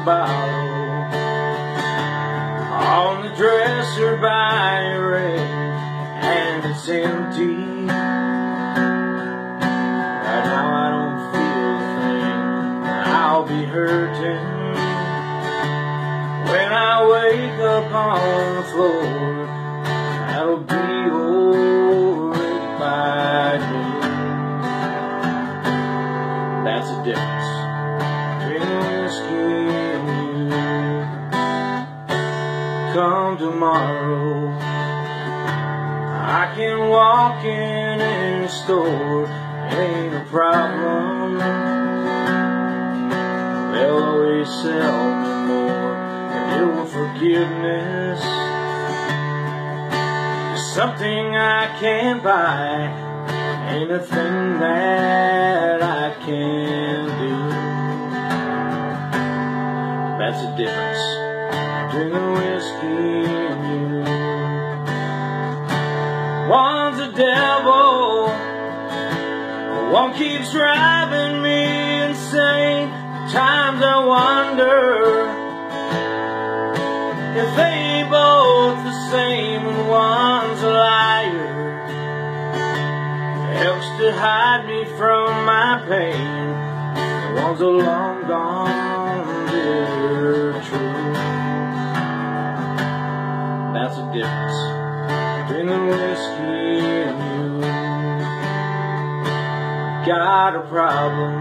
bottle on the dresser by your ring, and it's empty. Right now I don't feel a thing. I'll be hurting when I wake up on the floor. That'll be over by noon. That's the difference between whiskey and you. Come tomorrow, I can walk in any store, it ain't a problem. They'll always sell me more than your forgiveness. Something I can't buy, ain't a thing that I can do. That's the difference between the whiskey and you. One's a devil, one keeps driving me insane. Times I wonder if they both the same, and one's a liar, helps to hide me from my pain, and one's a long gone bitter truth. That's the difference between the whiskey and you. Got a problem,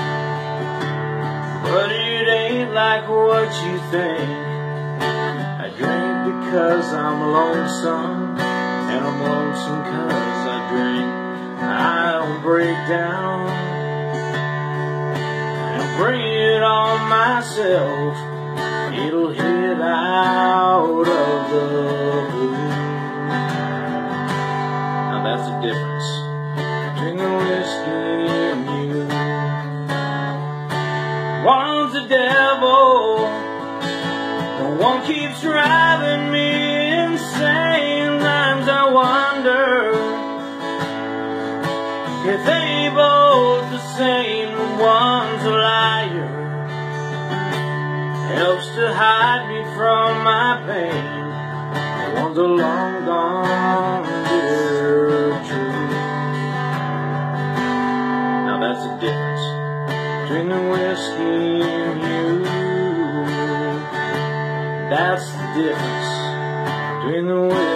but it ain't like what you think. I drink because I'm lonesome, and I'm lonesome cause I drink. I don't break down and bring it on myself. It'll hit out of the blue. Now that's the difference between the whiskey and you. One's a devil, one keeps driving me insane. Times I wonder if they both the same. One's a liar, helps to hide me from my pain. One's a long gone bitter truth. Now that's the difference between the whiskey and you. That's the difference between the